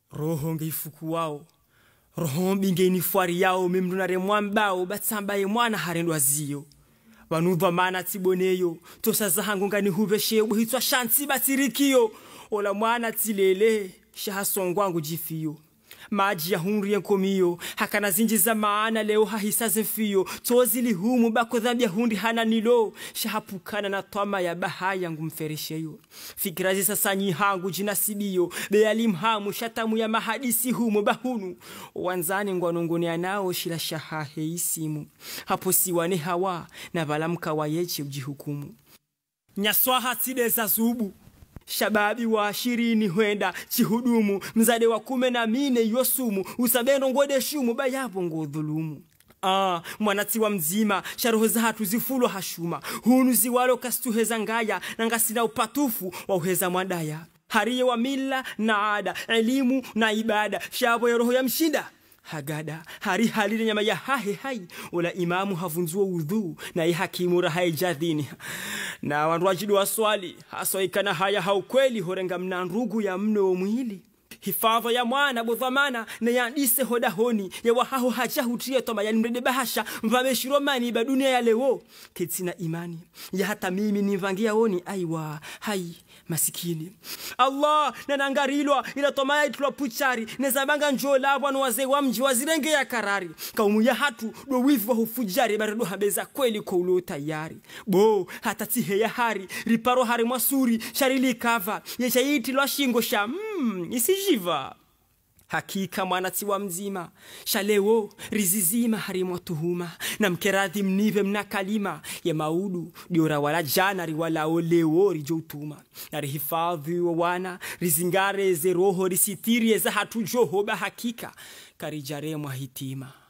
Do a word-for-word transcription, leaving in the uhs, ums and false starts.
roho ngeifuku wao roho mbingeni fuari yao memdunare mwambao batsambaye mwana harendwa ziyo vanudva mana tiboneyo tosaza hangu ngani huveshe buhitswa shansi batirikio ola mwana tilele shahasongwangu jifiyo maji ya hunri yenkomiyo hakana zinji za maana leo hahisa zimfiyo tozili humu bako dhambi ya hundi hana nilo shahapukana na twama ya bahaya ngumferesheyo fikirazi sasa nyihangu jinasibiyo bealim hamu shatamu ya mahadisi humu bahunu wanzani ngwanongoni anao shila shahahe isimu hapo siwane hawa na valamka wayeche ujihukumu nyaswaha tide za zubu shababi wa ishirini huenda chihudumu mzade wa kume na mine yosumu usabendo ngode shumu bayapo ngodhulumu ah mwanati wa mzima sharoho za hatu zifulo hashuma hunu ziwalo kastuheza ngaya na ngasina upatufu wa uheza mwandaya hariye wa mila na ada elimu na ibada shabo ya roho ya mshinda hagada hari halile nyama ya hahe hai ola imamu havunzuwa udhu na i hakimu rahai jadhini na wanruajidu wa swali haswa ikana haya haukweli horenga mnanrugu ya mno mwili hifadha ya mwana bodhamana na yandise hodahoni ya wahaho hacha hutia toma ya nimrede bahasha mvameshiromani ba dunia ya leo ketina imani ya hata mimi nivangia oni aiwa hai masikini Allah na nangarilwa ila toma ya itulwa puchari nezabanga njola wanu wazee wa mji wazirenge ya karari kaumu ya hatu do wivu wa hufujari baredo habeza kweli kwa ulo tayari bo hata tihe ya hari riparo hari mwasuri sharili kava ya chaiti lwa shingo sha mm, isi Jiva. Hakika mwanati wa mzima shaleo rizizima harimwa tuhuma na mkeradhi mnive mna kalima ya maudu diora wala jana riwala oleo rijoutuma na rihifadhi wa wana rizingare ze roho risitirie za hatujoho ba hakika karijare mwa hitima.